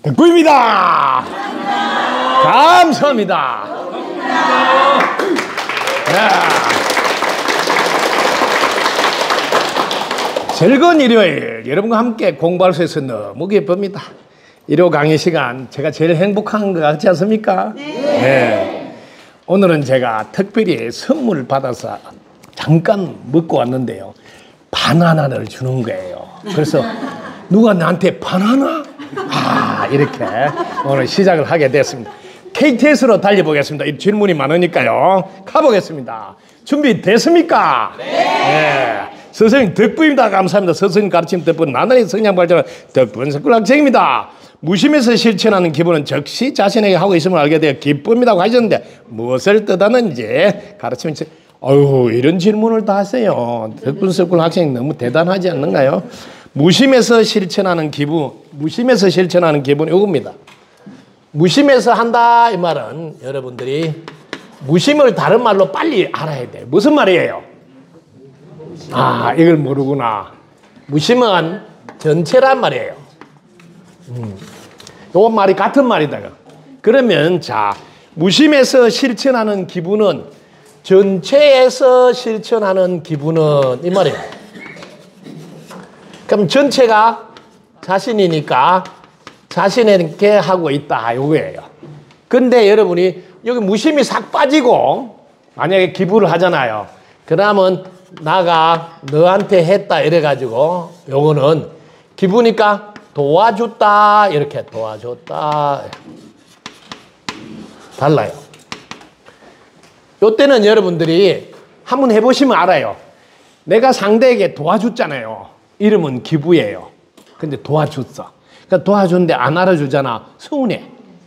구입니다. 감사합니다. 즐거운 일요일 여러분과 함께 공부할 수 있어서 너무 기쁩니다. 일요 강의 시간 제가 제일 행복한 것 같지 않습니까? 네. 오늘은 제가 특별히 선물을 받아서 잠깐 먹고 왔는데요. 바나나를 주는 거예요. 그래서 누가 나한테 바나나? 이렇게 오늘 시작을 하게 됐습니다. KTS로 달려보겠습니다. 이 질문이 많으니까요. 가보겠습니다. 준비됐습니까? 네. 선생님 덕분입니다. 감사합니다. 선생님 가르침 덕분 나날이 성장 발전한 덕분 석굴학생입니다. 무심해서 실천하는 기분은 즉시 자신에게 하고 있음을 알게 되어 기쁩니다고 하셨는데 무엇을 뜻하는지 가르치면 이런 질문을 다 하세요. 덕분 석굴학생 너무 대단하지 않는가요? 무심해서 실천하는 기분 이겁니다. 무심해서 한다 이 말은 여러분들이 무심을 다른 말로 빨리 알아야 돼요. 무슨 말이에요? 이걸 모르구나. 무심은 전체란 말이에요. 요건 말이 같은 말이다. 그러면 무심해서 실천하는 기분은 전체에서 실천하는 기분은 이 말이에요. 그럼 전체가 자신이니까 자신에게 하고 있다 요거예요. 근데 여러분이 여기 무심이 싹 빠지고 만약에 기부를 하잖아요. 그러면 나가 너한테 했다 이래가지고 요거는 기부니까 도와줬다 이렇게 도와줬다 달라요. 요때는 여러분들이 한번 해보시면 알아요. 내가 상대에게 도와줬잖아요. 이름은 기부예요. 근데 도와줬어. 그러니까 도와줬는데 안 알아주잖아. 서운해.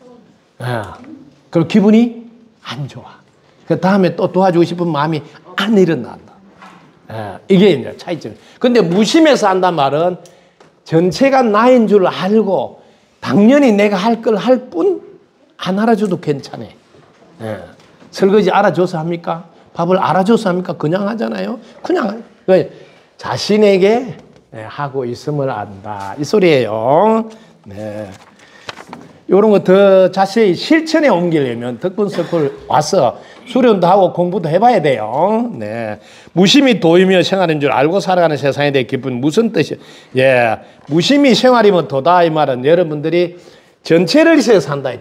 그럼 기분이 안 좋아. 그 다음에 또 도와주고 싶은 마음이 안 일어난다. 이게 이제 차이점. 근데 무심해서 한단 말은 전체가 나인 줄 알고 당연히 내가 할 걸 할 뿐 안 알아줘도 괜찮아. 설거지 알아줘서 합니까? 밥을 알아줘서 합니까? 그냥 하잖아요. 그냥 자신에게 하고 있음을 안다. 이 소리예요. 네. 이런 거 더 자세히 실천에 옮기려면 덕분석을 와서 수련도 하고 공부도 해봐야 돼요. 네. 무심히 도이며 생활인 줄 알고 살아가는 세상에 대해 기쁜 무슨 뜻이에요? 무심히 생활이면 도다 이 말은 여러분들이 전체를 위해서 산다.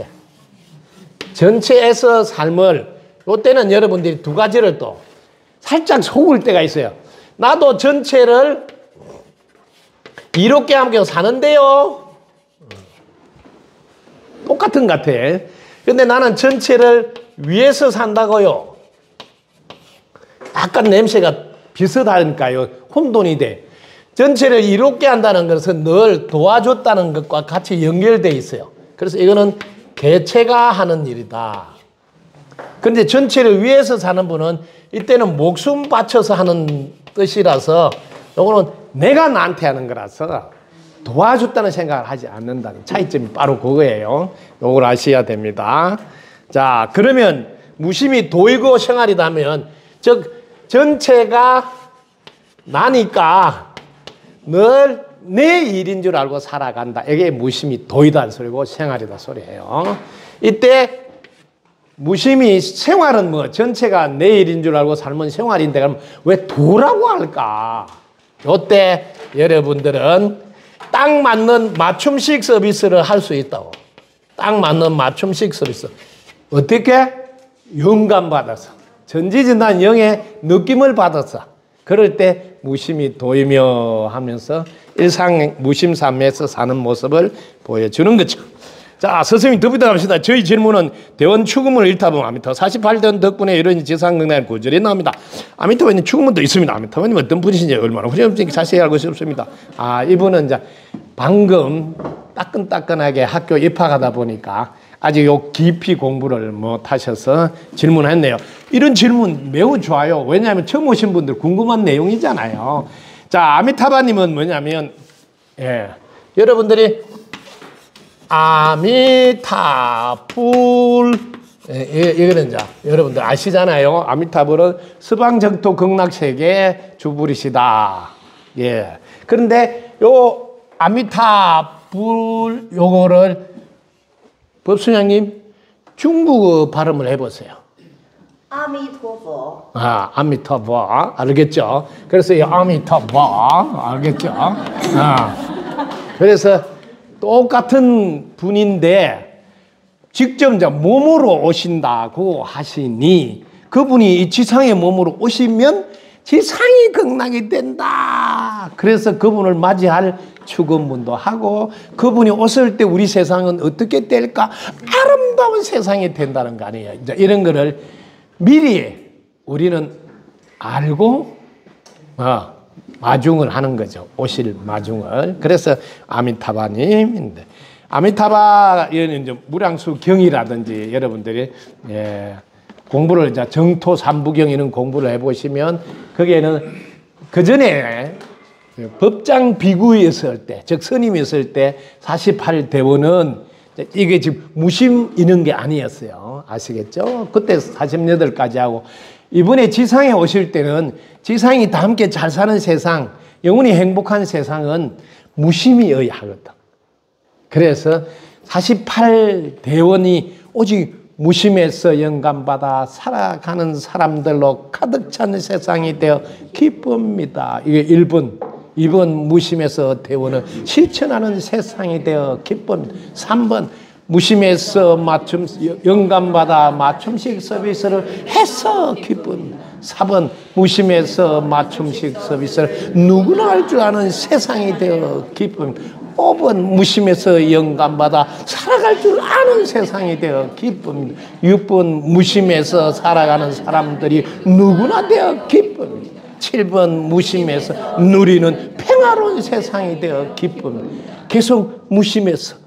전체에서 삶을 이때는 여러분들이 두 가지를 또 살짝 속을 때가 있어요. 나도 전체를 이롭게 함께 사는데요. 똑같은 것 같아. 근데 나는 전체를 위해서 산다고요. 약간 냄새가 비슷하니까요. 혼돈이 돼. 전체를 이롭게 한다는 것은 늘 도와줬다는 것과 같이 연결되어 있어요. 그래서 이거는 개체가 하는 일이다. 그런데 전체를 위해서 사는 분은 이때는 목숨 바쳐서 하는 뜻이라서 이거는 내가 나한테 하는 거라서 도와줬다는 생각을 하지 않는다는 차이점이 바로 그거예요. 이걸 아셔야 됩니다. 자, 그러면 무심히 도이고 생활이라면 즉 전체가 나니까 늘 내 일인 줄 알고 살아간다. 이게 무심히 도이다는 소리고 생활이다 소리예요. 이때 무심히 생활은 전체가 내 일인 줄 알고 살면 생활인데 그럼 왜 도라고 할까? 이때 여러분들은 딱 맞는 맞춤식 서비스를 할 수 있다고. 딱 맞는 맞춤식 서비스. 어떻게? 영감 받아서. 전지전능한 영의 느낌을 받아서. 그럴 때 무심히 도이며 하면서 일상 무심삼에서 사는 모습을 보여주는 거죠. 자, 선생님 덧붙여 갑시다. 저희 질문은 대원 추구문을 읽다 보면 아미타 48전 덕분에 이런 지상강단 구절이 나옵니다. 아미타바님 추구문도 있습니다. 아미타바님 어떤 분이신지 얼마나 훌륭한지 자세히 알고 싶습니다. 이분은 이제 방금 따끈따끈하게 학교 입학하다 보니까 아직 요 깊이 공부를 못 하셔서 질문했네요. 이런 질문 매우 좋아요. 왜냐하면 처음 오신 분들 궁금한 내용이잖아요. 자, 아미타바님은 뭐냐면 여러분들이 아미타불 이거는 이제 여러분들 아시잖아요. 아미타불은 서방정토 극락세계 주불이시다. 그런데 요 아미타불 요거를 법수장님 중국어 발음을 해보세요. 아미토佛. 아, 아미타바 알겠죠? 그래서 이 아미타바 알겠죠? 그래서 똑같은 분인데 직접 이제 몸으로 오신다고 하시니 그분이 이 지상의 몸으로 오시면 지상이 극락이 된다. 그래서 그분을 맞이할 축원문도 하고 그분이 오실 때 우리 세상은 어떻게 될까? 아름다운 세상이 된다는 거 아니에요. 이제 이런 거를 미리 우리는 알고 마중을 하는 거죠. 오실 마중을. 그래서 아미타바님인데 아미타바 이런 이제 무량수 경이라든지 여러분들이 공부를 이제 정토 삼부경 이런 공부를 해보시면 거기에는 그 전에 법장 비구였을 때, 즉 스님이었을 때 48대원은 이게 지금 무심 이런 게 아니었어요. 아시겠죠? 그때 48까지 하고 이번에 지상에 오실 때는 지상이 다 함께 잘 사는 세상, 영원히 행복한 세상은 무심이어야 하거든. 그래서 48대원이 오직 무심에서 영감받아 살아가는 사람들로 가득 찬 세상이 되어 기쁩니다. 이게 1번. 2번 무심에서 대원을 실천하는 세상이 되어 기쁩니다. 3번 무심에서 영감받아 맞춤식 서비스를 해서 기쁩니다. 4번 무심에서 맞춤식 서비스를 누구나 할 줄 아는 세상이 되어 기쁩니다. 5번 무심에서 영감받아 살아갈 줄 아는 세상이 되어 기쁩니다. 6번 무심에서 살아가는 사람들이 누구나 되어 기쁩니다. 7번 무심에서 누리는 평화로운 세상이 되어 기쁩니다. 계속 무심에서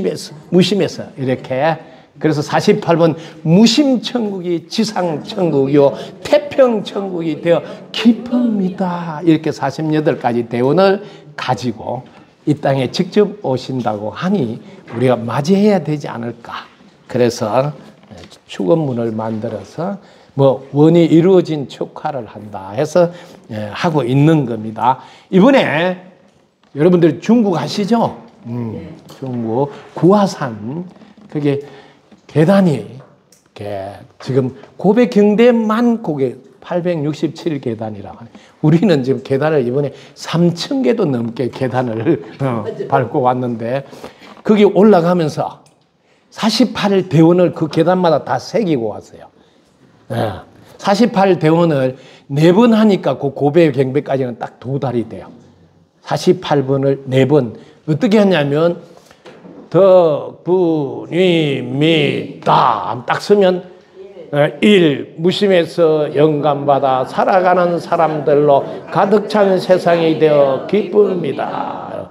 이렇게. 그래서 48번 무심천국이 지상천국이요 태평천국이 되어 기쁩니다. 이렇게 48가지 대원을 가지고 이 땅에 직접 오신다고 하니 우리가 맞이해야 되지 않을까. 그래서 축원문을 만들어서 뭐 원이 이루어진 축하를 한다 해서 하고 있는 겁니다. 이번에 여러분들 중국 아시죠? 중국 구화산 그게 계단이 지금 고백경대만 고개 867계단이라고 하네. 우리는 지금 계단을 이번에 3,000개도 넘게 계단을 밟고 왔는데 거기 올라가면서 48대원을 그 계단마다 다 새기고 왔어요. 48대원을 4번 하니까 그 고백경배까지는 딱 도달이 돼요. 48번을 4번 어떻게 했냐면 덕분입니다 딱 쓰면 1. 무심에서 영감받아 살아가는 사람들로 가득 찬 세상이 되어 기쁩니다.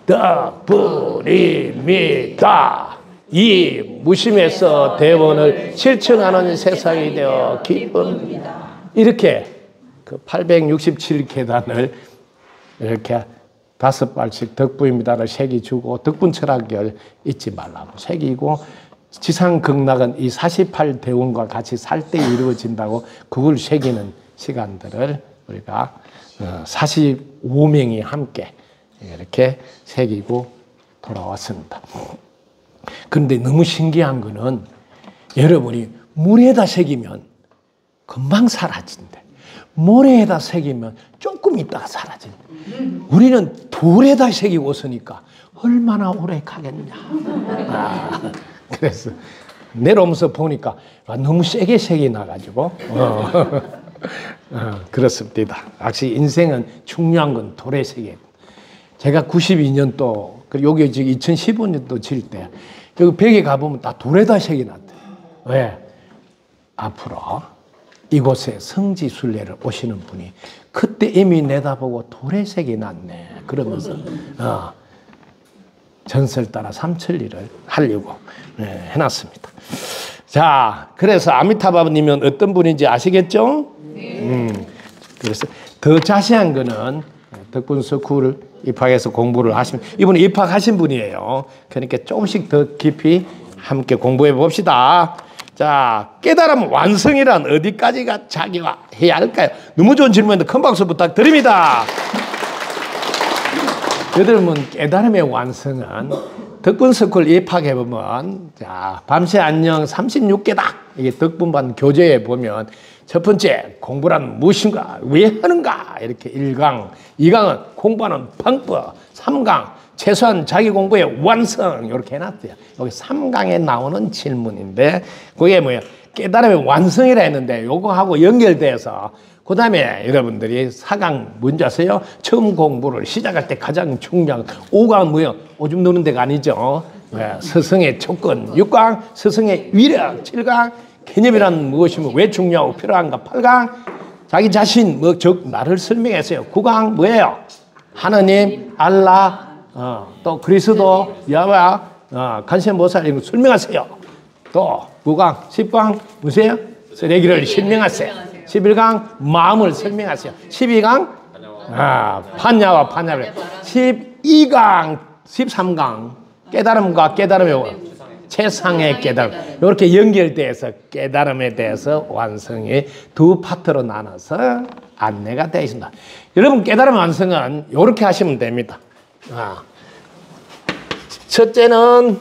덕분입니다. 2. 무심에서 대원을 실천하는 세상이 되어 기쁩니다. 이렇게 그 867계단을 이렇게 5발씩 덕분입니다를 새기주고 덕분 철학을 잊지 말라고 새기고 지상 극락은 이 48대원과 같이 살 때 이루어진다고 그걸 새기는 시간들을 우리가 45명이 함께 이렇게 새기고 돌아왔습니다. 그런데 너무 신기한 거는 여러분이 물에다 새기면 금방 사라진대. 모래에다 새기면 조금 있다가 사라진대. 우리는 돌에다 새기고 있으니까 얼마나 오래 가겠냐. 그래서 내려오면서 보니까 너무 세게 색이 나가지고 그렇습니다. 역시 인생은 중요한 건 돌의 세계. 제가 92년도 여기 지금 2015년도 질 때 여기 벽에 가보면 다 돌에다 색이 났대. 왜? 앞으로 이곳에 성지순례를 오시는 분이 그때 이미 내다보고 돌의 색이 났네. 그러면서 전설 따라 삼천리를 하려고 해놨습니다. 자, 그래서 아미타바님은 어떤 분인지 아시겠죠? 그래서 더 자세한 거는 덕분스쿨을 입학해서 공부를 하시면 이분은 입학하신 분이에요. 그러니까 조금씩 더 깊이 함께 공부해 봅시다. 자, 깨달음 완성이란 어디까지가 자기가 해야 할까요? 너무 좋은 질문인데 큰 박수 부탁드립니다. 여러분 깨달음의 완성은 덕분스쿨 입학해보면 자 밤새 안녕 36개다. 이게 덕분반 교재에 보면 첫 번째 공부란 무엇인가 왜 하는가 이렇게 1강 2강은 공부하는 방법 3강 최소한 자기 공부의 완성 이렇게 해놨대요. 여기 3강에 나오는 질문인데 그게 뭐예요? 깨달음의 완성이라 했는데 요거하고 연결돼서 그 다음에 여러분들이 4강 뭔지 아세요? 처음 공부를 시작할 때 가장 중요한 5강은 뭐예요? 오줌 누는 데가 아니죠. 스승의 조건 6강 스승의 위력 7강 개념이란 무엇이며 왜 중요하고 필요한가 8강 자기 자신 즉 나를 설명했어요. 9강 뭐예요? 하느님 알라 또 그리스도 야와 간세모살 이런 거 설명하세요. 또 9강 10강 무엇이에요? 쓰레기를 설명하세요. 11강 마음을 설명하세요. 12강 판야와 판야를 12강 13강 깨달음과 깨달음의 최상의 깨달음 이렇게 연결돼서 깨달음에 대해서 완성이 두 파트로 나눠서 안내가 되어 있습니다. 여러분 깨달음 완성은 이렇게 하시면 됩니다. 첫째는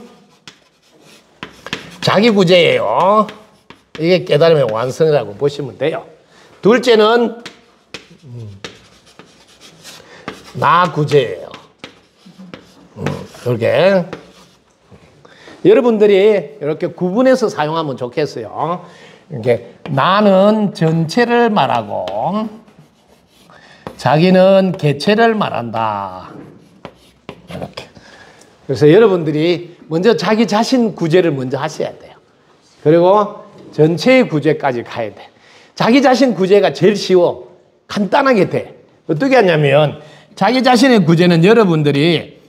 자기 구제예요. 이게 깨달음의 완성이라고 보시면 돼요. 둘째는 나 구제예요. 이렇게 여러분들이 이렇게 구분해서 사용하면 좋겠어요. 이렇게 나는 전체를 말하고 자기는 개체를 말한다. 이렇게. 그래서 여러분들이 먼저 자기 자신 구제를 먼저 하셔야 돼요. 그리고 전체의 구제까지 가야 돼. 자기 자신 구제가 제일 쉬워. 간단하게 돼. 어떻게 하냐면 자기 자신의 구제는 여러분들이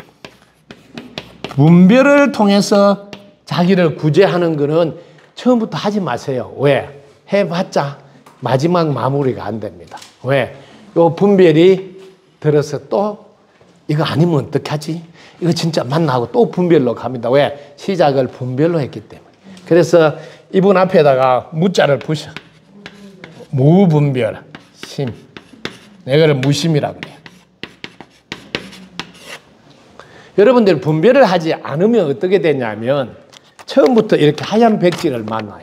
분별을 통해서 자기를 구제하는 거는 처음부터 하지 마세요. 왜? 해봤자 마지막 마무리가 안 됩니다. 왜? 요 분별이 들어서 또 이거 아니면 어떡하지? 이거 진짜 만나고 또 분별로 갑니다. 왜? 시작을 분별로 했기 때문에. 그래서 이분 앞에다가 무자를 부셔. 무분별, 심. 내가를 무심이라고 그래요. 여러분들 분별을 하지 않으면 어떻게 되냐면 처음부터 이렇게 하얀 백지를 만나요.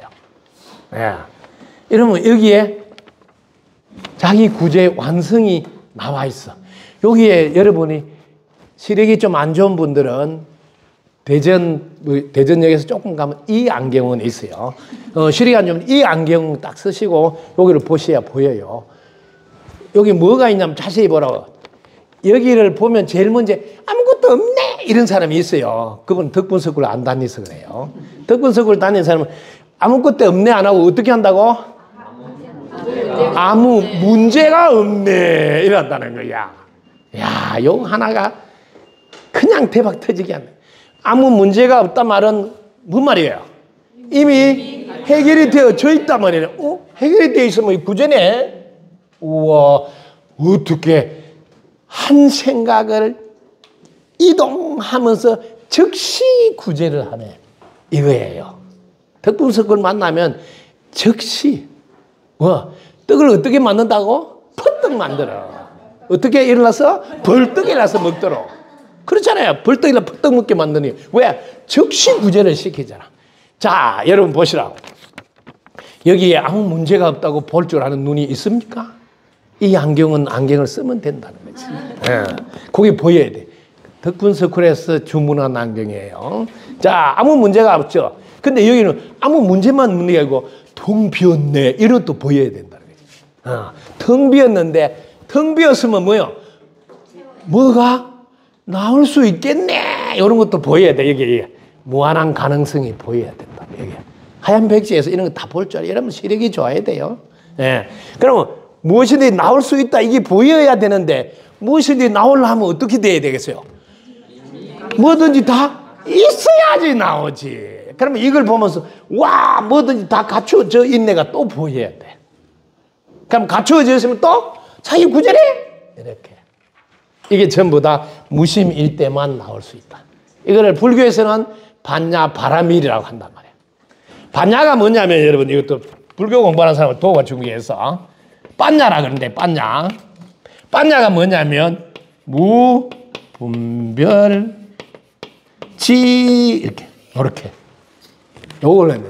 이러면 여기에 자기 구제 완성이 나와 있어. 여기에 여러분이 시력이 좀 안 좋은 분들은 대전역에서 조금 가면 이 안경은 있어요. 시력이 안 좋으면 이 안경 딱 쓰시고 여기를 보셔야 보여요. 여기 뭐가 있냐면 자세히 보라고. 여기를 보면 제일 먼저 아무것도 없네 이런 사람이 있어요. 그분 덕분석을 안 다녀서 그래요. 덕분석을 다니는 사람은 아무것도 없네 안 하고 어떻게 한다고? 아무 문제가 없네 이런다는 거야. 야, 요 하나가 그냥 대박 터지게 한다. 아무 문제가 없단 말은 뭔 말이에요? 이미 해결이 되어져 있단 말이에요. 해결이 되어 있으면 구제네. 우와, 어떻게 한 생각을 이동하면서 즉시 구제를 하네. 이거예요. 덕분석을 만나면 즉시 떡을 어떻게 만든다고? 퍼떡 만들어. 어떻게 일어나서? 벌떡 일어나서 먹도록. 그렇잖아요. 벌떡 일어나서 퍼떡 먹게 만드니. 왜? 즉시 구제를 시키잖아. 자, 여러분 보시라고. 여기에 아무 문제가 없다고 볼 줄 아는 눈이 있습니까? 이 안경은 안경을 쓰면 된다는 거지. 거기 보여야 돼. 덕분스쿨에서 주문한 안경이에요. 자, 아무 문제가 없죠. 근데 여기는 아무 문제만 문제가 아니고 텅 비었네. 이런 것도 보여야 된다는 거지. 텅 비었는데 텅 비었으면 뭐요? 뭐가 나올 수 있겠네. 이런 것도 보여야 돼. 여기 무한한 가능성이 보여야 된다. 여기 하얀 백지에서 이런 거 다 볼 줄 알아요. 여러분 시력이 좋아야 돼요. 그러면 무엇이든지 나올 수 있다. 이게 보여야 되는데 무엇이든지 나오려면 어떻게 돼야 되겠어요? 뭐든지 다 있어야지 나오지. 그러면 이걸 보면서 와 뭐든지 다 갖추어져 있네가 또 보여야 돼. 그럼 갖추어져 있으면 또 자기 구제래. 이렇게. 이게 전부 다 무심일 때만 나올 수 있다. 이거를 불교에서는 반야 바라밀이라고 한단 말이에요. 반야가 뭐냐면 여러분 이것도 불교 공부하는 사람을 도와주기 위해서 반야라 그러는데 반야. 반야가 뭐냐면 무, 분별 이렇게 요걸 해야 돼.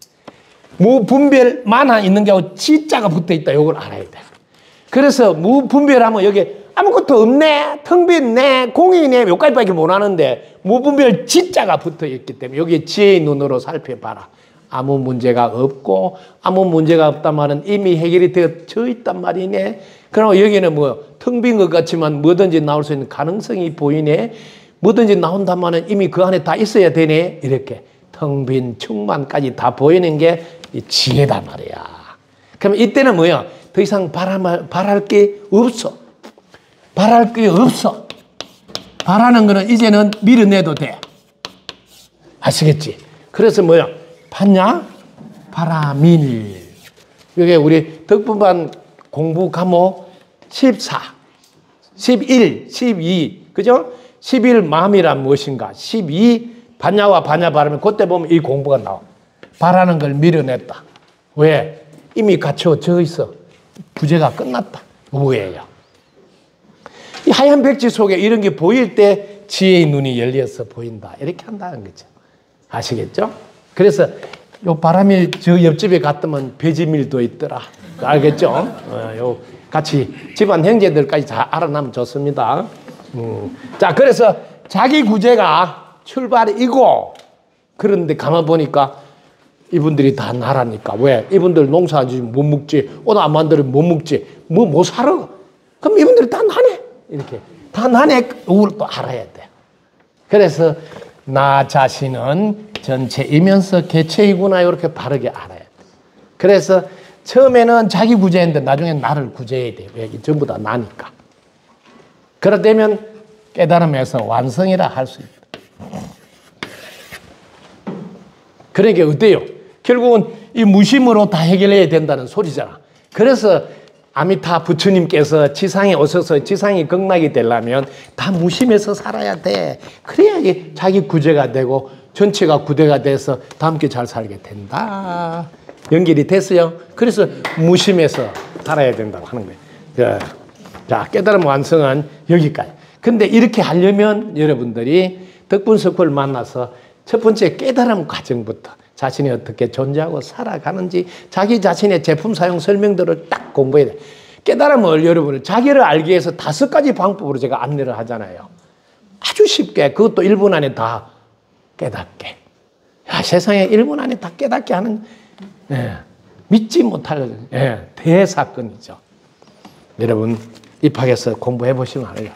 무분별만 있는 게 아니고 지자가 붙어 있다. 요걸 알아야 돼. 그래서 무분별하면 여기 아무것도 없네, 텅 빈네, 공이네, 여기까지밖에 못 하는데 무분별 지자가 붙어 있기 때문에 여기 지혜의 눈으로 살펴봐라. 아무 문제가 없고 아무 문제가 없단 말은 이미 해결이 되어 있단 말이네. 그러면 여기는 뭐 텅 빈 것 같지만 뭐든지 나올 수 있는 가능성이 보이네. 뭐든지 나온단 말은 이미 그 안에 다 있어야 되네. 이렇게 텅 빈 충만까지 다 보이는 게 지혜다 말이야. 그럼 이때는 뭐야? 더 이상 바랄 게 없어. 바랄 게 없어. 바라는 거는 이제는 밀어내도 돼. 아시겠지? 그래서 뭐야? 봤냐? 바라밀. 이게 우리 덕분반 공부 과목 14, 11, 12, 그죠? 11 마음이란 무엇인가? 12 반야와 반야 바르면 그때 보면 이 공부가 나와. 바라는 걸 밀어냈다. 왜? 이미 갖춰져 있어. 부재가 끝났다. 우예요. 이 하얀 백지 속에 이런 게 보일 때 지혜의 눈이 열려서 보인다. 이렇게 한다는 거죠. 아시겠죠? 그래서 요 바람이 저 옆집에 갔더만 배지밀도 있더라. 알겠죠? 요 같이 집안 형제들까지 다 알아나면 좋습니다. 자, 그래서 자기 구제가 출발이고, 그런데 가만 보니까 이분들이 다 나라니까. 왜? 이분들 농사하지 못 먹지. 오늘 안 만들면 못 먹지. 못 살아. 그럼 이분들이 다 나네. 이렇게. 다 나네. 그걸 또 알아야 돼. 그래서 나 자신은 전체이면서 개체이구나. 이렇게 바르게 알아야 돼. 그래서 처음에는 자기 구제했는데 나중에 나를 구제해야 돼. 왜? 전부 다 나니까. 그렇다면 깨달음에서 완성이라 할 수 있다. 그러니까 어때요? 결국은 이 무심으로 다 해결해야 된다는 소리잖아. 그래서 아미타 부처님께서 지상에 오셔서 지상이 극락이 되려면 다 무심해서 살아야 돼. 그래야 자기 구제가 되고 전체가 구제가 돼서 다 함께 잘 살게 된다. 연결이 됐어요. 그래서 무심해서 살아야 된다고 하는 거예요. 자, 깨달음 완성은 여기까지. 근데 이렇게 하려면 여러분들이 덕분석후를 만나서 첫 번째 깨달음 과정부터 자신이 어떻게 존재하고 살아가는지 자기 자신의 제품 사용 설명들을 딱 공부해야 돼. 깨달음을 여러분을 자기를 알기 위해서 5가지 방법으로 제가 안내를 하잖아요. 아주 쉽게 그것도 1분 안에 다 깨닫게. 야, 세상에 1분 안에 다 깨닫게 하는 믿지 못할 대사건이죠. 여러분 입학해서 공부해 보시면 알아요.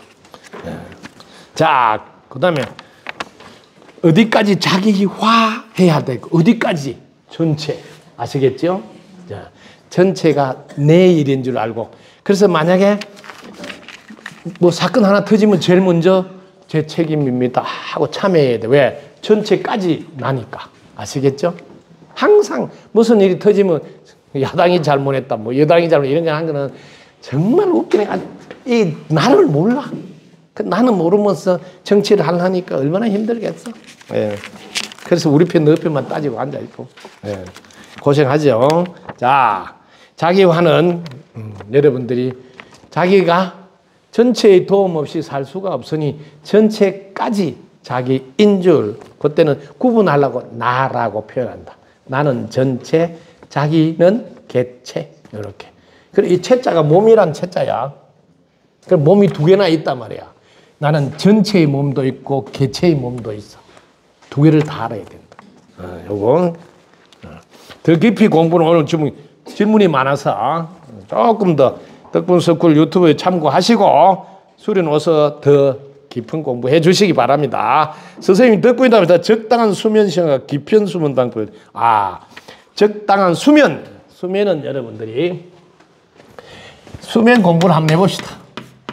자, 그 다음에 어디까지 자기화해야 되고 어디까지 전체 아시겠죠? 자, 전체가 내 일인 줄 알고 그래서 만약에 뭐 사건 하나 터지면 제일 먼저 제 책임입니다 하고 참여해야 돼. 왜? 전체까지 나니까. 아시겠죠? 항상 무슨 일이 터지면 야당이 잘못했다 뭐 여당이 잘못 이런 거 하는 거는 정말 웃기네. 이 나를 몰라. 나는 모르면서 정치를 하려니까 얼마나 힘들겠어. 예. 그래서 우리 편, 너 편만 따지고 앉아있고. 예. 고생하죠. 자, 자기화는, 여러분들이 자기가 전체의 도움 없이 살 수가 없으니 전체까지 자기인 줄, 그때는 구분하려고 나라고 표현한다. 나는 전체, 자기는 개체. 이렇게. 그리고 이 체자가 몸이란 체자야. 그럼 몸이 2개나 있단 말이야. 나는 전체의 몸도 있고 개체의 몸도 있어. 2개를 다 알아야 된다. 요건 더 깊이 공부는 오늘 질문이 많아서 조금 더 덕분석쿨 유튜브에 참고하시고 수련 와서 더 깊은 공부해 주시기 바랍니다. 선생님 덕분이다. 적당한 수면 시간과 깊은 수면 방법. 적당한 수면. 수면은 여러분들이 수면 공부를 한번 해봅시다.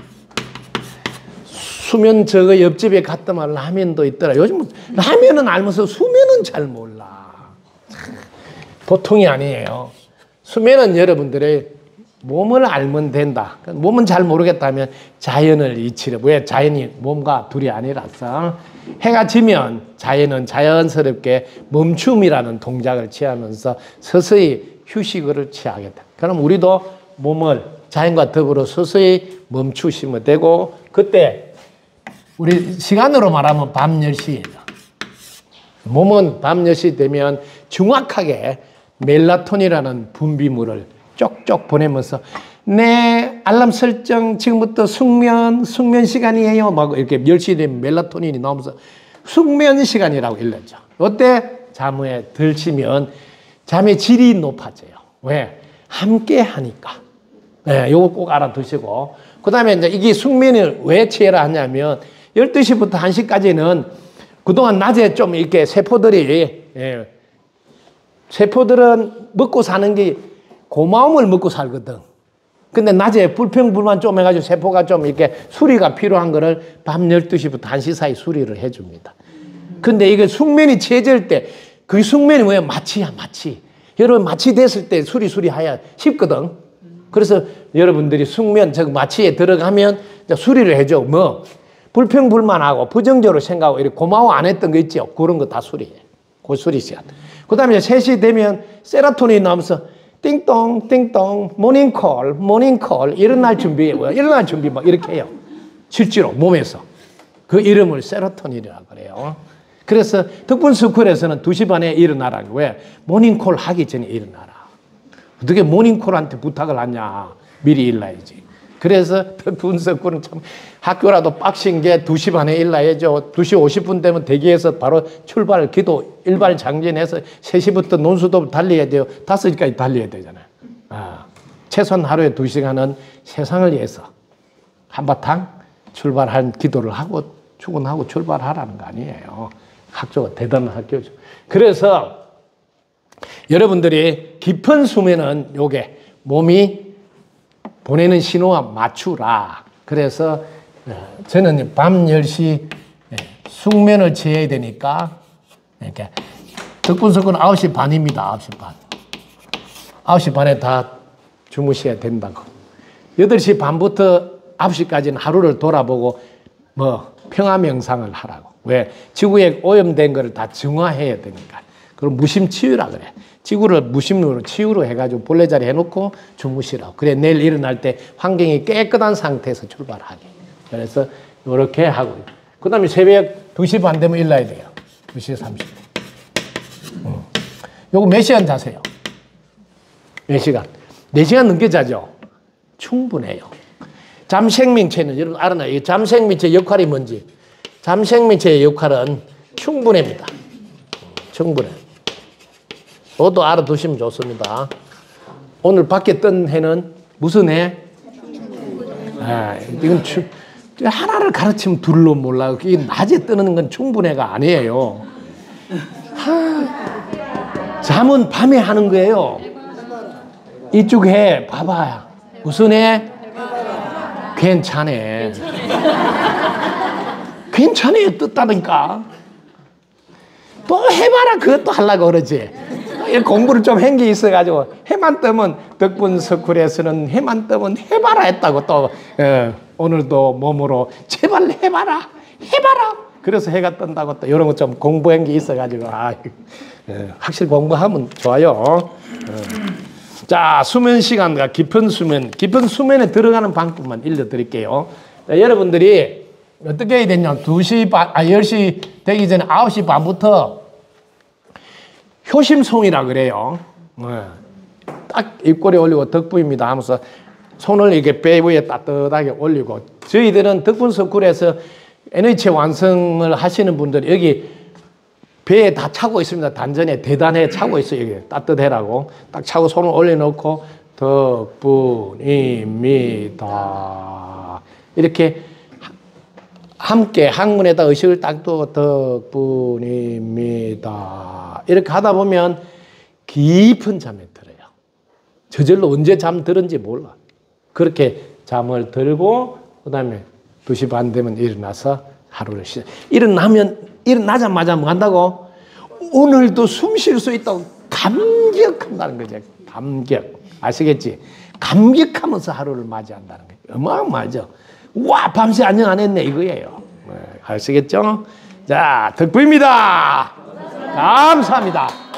수면 저거 옆집에 갔더만 라면도 있더라. 요즘 라면은 알면서 수면은 잘 몰라. 보통이 아니에요. 수면은 여러분들의 몸을 알면 된다. 몸은 잘 모르겠다면 자연을 이치려. 왜? 자연이 몸과 둘이 아니라서 해가 지면 자연은 자연스럽게 멈춤이라는 동작을 취하면서 서서히 휴식을 취하겠다. 그럼 우리도 몸을 자연과 더불어 서서히 멈추시면 되고 그때 우리 시간으로 말하면 밤 10시예요. 몸은 밤 10시 되면 정확하게 멜라토닌이라는 분비물을 쪽쪽 보내면서 네, 알람 설정 지금부터 숙면 시간이에요. 막 이렇게 10시 되면 멜라토닌이 나오면서 숙면 시간이라고 일렀죠. 이때 잠 후에 들치면 잠의 질이 높아져요. 왜? 함께 하니까. 네, 요거 꼭 알아두시고. 그 다음에 이제 이게 숙면을 왜 취해라 하냐면 12시부터 1시까지는 그동안 낮에 좀 이렇게 세포들이, 세포들은 먹고 사는 게 고마움을 먹고 살거든. 근데 낮에 불평불만 좀 해가지고 세포가 좀 이렇게 수리가 필요한 거를 밤 12시부터 1시 사이 수리를 해줍니다. 근데 이게 숙면이 취해질 때, 그 숙면이 뭐예요? 마취야, 마취. 여러분, 마취 됐을 때 수리해야 쉽거든. 그래서 여러분들이 숙면, 즉, 마취에 들어가면 수리를 해줘. 뭐, 불평불만하고 부정적으로 생각하고 이렇게 고마워 안 했던 거 있죠? 그런 거 다 수리해. 그 수리 시간. 그 다음에 3시 되면 세로토닌이 나오면서 띵동, 띵동, 모닝콜, 일어날 준비, 일어날 준비 막 이렇게 해요. 실제로 몸에서. 그 이름을 세로토닌이라고 그래요. 그래서 덕분스쿨에서는 2시 반에 일어나라고. 왜? 모닝콜 하기 전에 일어나라. 어떻게 모닝콜한테 부탁을 하냐. 미리 일어나야지. 그래서 덕분스쿨은 참 학교라도 빡신 게 2시 반에 일어나야죠. 2시 50분 되면 대기해서 바로 출발, 기도, 일발 장진해서 3시부터 논수도 달려야 돼요. 5시까지 달려야 되잖아요. 최소한 하루에 2시간은 세상을 위해서 한바탕 출발한 기도를 하고 출근하고 출발하라는 거 아니에요. 학교가 대단한 학교죠. 그래서 여러분들이 깊은 수면은 요게 몸이 보내는 신호와 맞추라. 그래서 저는 밤 10시 숙면을 취해야 되니까 이렇게 덕분석은 9시 반입니다. 9시 반. 9시 반에 다 주무셔야 된다고. 8시 반부터 9시까지는 하루를 돌아보고 뭐 평화 명상을 하라고. 왜? 지구에 오염된 거를 다 정화해야 되니까. 그럼 무심치유라 그래. 지구를 무심으로 치유로 해가지고 본래자리 해놓고 주무시라고. 그래 내일 일어날 때 환경이 깨끗한 상태에서 출발하게. 그래서 이렇게 하고. 그 다음에 새벽 2시 반 되면 일어나야 돼요. 2시 30분. 요거 몇 시간 자세요? 몇 시간? 4시간 넘게 자죠? 충분해요. 잠생명체는 여러분 알아요. 이 잠생명체 역할이 뭔지. 잠생명체의 역할은 충분합니다. 충분해. 그것도 알아두시면 좋습니다. 오늘 밖에 뜬 해는 무슨 해? 이건 하나를 가르치면 둘로 몰라요. 이 낮에 뜨는 건 충분해가 아니에요. 잠은 밤에 하는 거예요. 이쪽 해 봐봐. 무슨 해? 괜찮아. 괜찮아요. 떴다니까. 또 해봐라. 그것도 하려고 그러지. 공부를 좀 한 게 있어가지고 해만 뜨면 덕분스쿨에서는 해만 뜨면 해봐라 했다고 또 오늘도 몸으로 제발 해봐라. 그래서 해가 뜬다고 또 이런 거 좀 공부한 게 있어가지고 확실히 공부하면 좋아요. 자, 수면 시간과 깊은 수면에 들어가는 방법만 알려드릴게요. 자, 여러분들이 어떻게 해야 되냐? 10시 되기 전에 9시 반부터 효심송이라 그래요. 딱 입꼬리 올리고 덕분입니다 하면서 손을 이렇게 배 위에 따뜻하게 올리고. 저희들은 덕분스쿨에서 에너지 완성을 하시는 분들이 여기 배에 다 차고 있습니다. 단전에 대단해 차고 있어요. 여기 따뜻해라고. 딱 차고 손을 올려놓고 덕분입니다. 이렇게 함께 항문에다 의식을 딱 두고 덕분입니다. 이렇게 하다 보면 깊은 잠에 들어요. 저절로 언제 잠 들은지 몰라. 그렇게 잠을 들고 그 다음에 2시 반 되면 일어나서 하루를 시작. 일어나자마자 뭐 한다고? 오늘도 숨 쉴 수 있다고 감격한다는 거죠. 감격. 아시겠지? 감격하면서 하루를 맞이한다는 거예요. 어마어마하죠. 와, 밤새 안녕 안 했네 이거예요. 아시겠죠? 자, 덕분입니다. 감사합니다.